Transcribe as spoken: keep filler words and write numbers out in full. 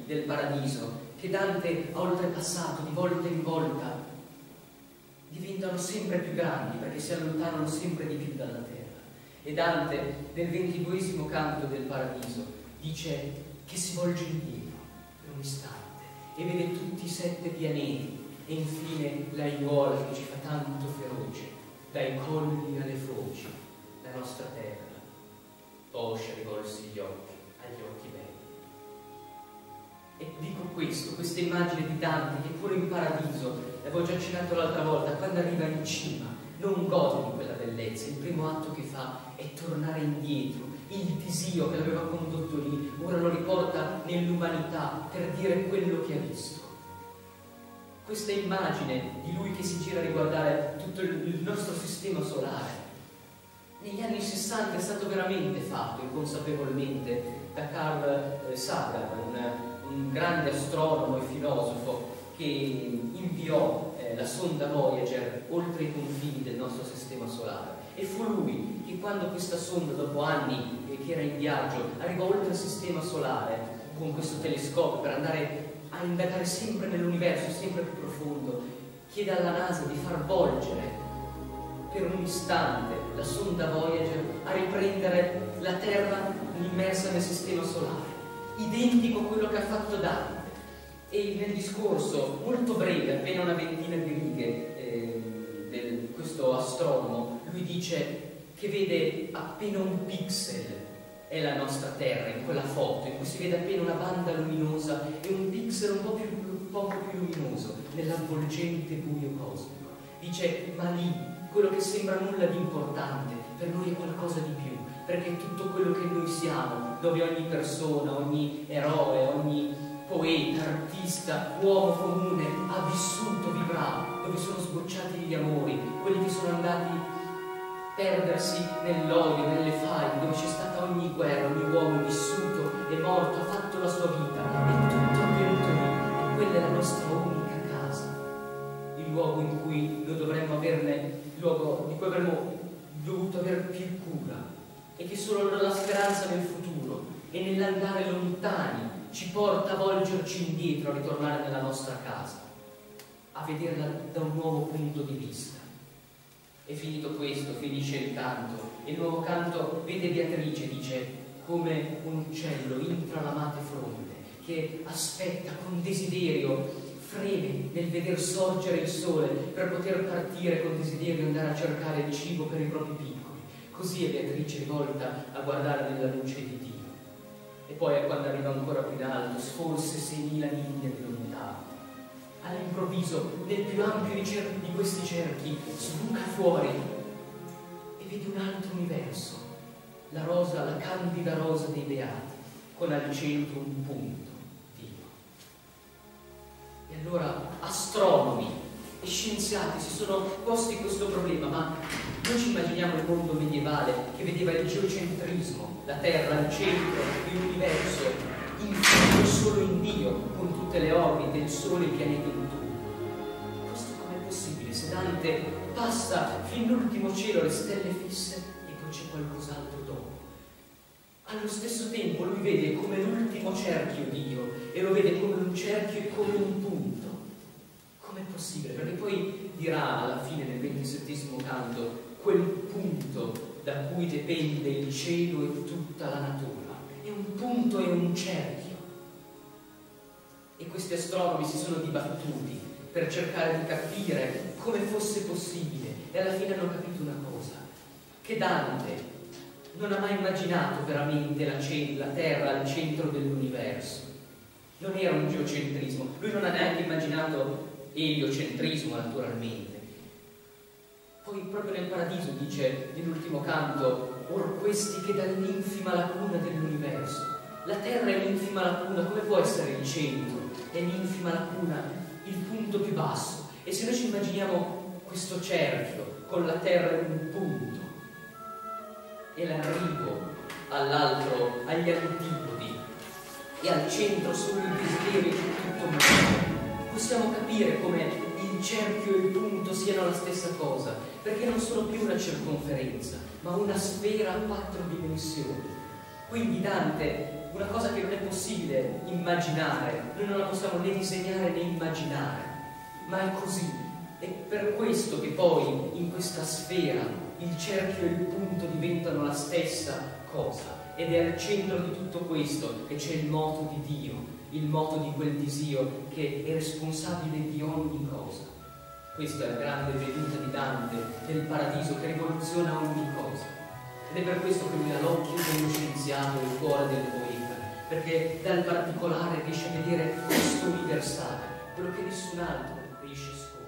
del paradiso, che Dante ha oltrepassato di volta in volta, diventano sempre più grandi perché si allontanano sempre di più dalla terra. E Dante, nel ventiduesimo canto del paradiso, dice che si volge indietro per un istante e vede tutti i sette pianeti e infine l'aiuola che ci fa tanto feroce, dai colli alle foci, la nostra terra. Poscia rivolse gli occhi agli occhi belli. E dico questo, questa immagine di Dante che pure in paradiso, l'avevo già accennato l'altra volta, quando arriva in cima non gode di quella bellezza, il primo atto che fa è tornare indietro, il disio che l'aveva condotto lì ora lo riporta nell'umanità per dire quello che ha visto. Questa immagine di lui che si gira a riguardare tutto il nostro sistema solare negli anni sessanta è stato veramente fatto inconsapevolmente da Carl Sagan, un, un grande astronomo e filosofo che inviò eh, la sonda Voyager oltre i confini del nostro sistema solare. E fu lui che, quando questa sonda, dopo anni eh, che era in viaggio, arrivò oltre il sistema solare con questo telescopio per andare a indagare sempre nell'universo, sempre più profondo, chiede alla NASA di far volgere per un istante la sonda Voyager a riprendere la Terra immersa nel sistema solare, identico a quello che ha fatto Dante. E nel discorso molto breve, appena una ventina di righe, eh, di questo astronomo, lui dice che vede appena un pixel è la nostra Terra in quella foto, in cui si vede appena una banda luminosa e un pixel un po' più, poco più luminoso nell'avvolgente buio cosmico. Dice, ma lì quello che sembra nulla di importante per noi è qualcosa di più, perché tutto quello che noi siamo, dove ogni persona, ogni eroe, ogni poeta, artista, uomo comune ha vissuto, vibrato, dove sono sbocciati gli amori, quelli che sono andati a perdersi nell'odio, nelle faide, dove c'è stata ogni guerra, ogni uomo è vissuto, è morto, ha fatto la sua vita, e tutto avvenuto lì. E quella è la nostra unica casa, il luogo in cui noi dovremmo averne, il luogo di cui avremmo dovuto avere più cura, e che solo la speranza nel futuro e nell'andare lontani ci porta a volgerci indietro, a ritornare nella nostra casa, a vederla da un nuovo punto di vista. E finito questo, finisce il canto, e il nuovo canto vede Beatrice, dice, come un uccello intra l'amate fronte, che aspetta con desiderio, freme nel veder sorgere il sole per poter partire con desiderio di andare a cercare il cibo per i propri piccoli. Così è Beatrice rivolta a guardare nella luce di Dio. E poi, quando arriva ancora più in alto, sforse seimila miglia di lontano. All'improvviso, nel più ampio di, cer di questi cerchi, sbuca fuori e vede un altro universo, la rosa, la candida rosa dei beati, con al centro un punto, Dio. E allora astronomi e scienziati si sono posti questo problema, ma noi ci immaginiamo il mondo medievale che vedeva il geocentrismo, la Terra al centro, l'universo infinito solo in Dio, con tutte le orbite, il Sole e i pianeti intorno. Questo com'è possibile? Se Dante passa fin l'ultimo cielo, le stelle fisse, e poi c'è qualcos'altro dopo. Allo stesso tempo lui vede come l'ultimo cerchio Dio, e lo vede come un cerchio e come un punto. Com'è possibile? Perché poi dirà alla fine del ventisettesimo canto quel punto da cui dipende il cielo e tutta la natura. È un punto e un cerchio. E questi astronomi si sono dibattuti per cercare di capire come fosse possibile, e alla fine hanno capito una cosa, che Dante non ha mai immaginato veramente la, la Terra al centro dell'universo. Non era un geocentrismo, lui non ha neanche immaginato eliocentrismo, naturalmente. Poi proprio nel paradiso dice nell'ultimo canto, or questi che dall'infima lacuna dell'universo. La Terra è l'infima lacuna, come può essere il centro? È l'infima lacuna, il punto più basso. E se noi ci immaginiamo questo cerchio con la Terra in un punto e l'arrivo all'altro, agli antipodi, e al centro solo il desiderio di tutto il mondo, possiamo capire come il cerchio e il punto siano la stessa cosa, perché non sono più una circonferenza, ma una sfera a quattro dimensioni. Quindi Dante una cosa che non è possibile immaginare, noi non la possiamo né disegnare né immaginare, ma è così. È per questo che poi in questa sfera il cerchio e il punto diventano la stessa cosa, ed è al centro di tutto questo che c'è il moto di Dio, il moto di quel Disio che è responsabile di ogni cosa. Questa è la grande veduta di Dante del paradiso che rivoluziona ogni cosa, ed è per questo che lui ha l'occhio dello scienziato e il cuore del poeta, perché dal particolare riesce a vedere questo universale, quello che nessun altro riesce a scoprire.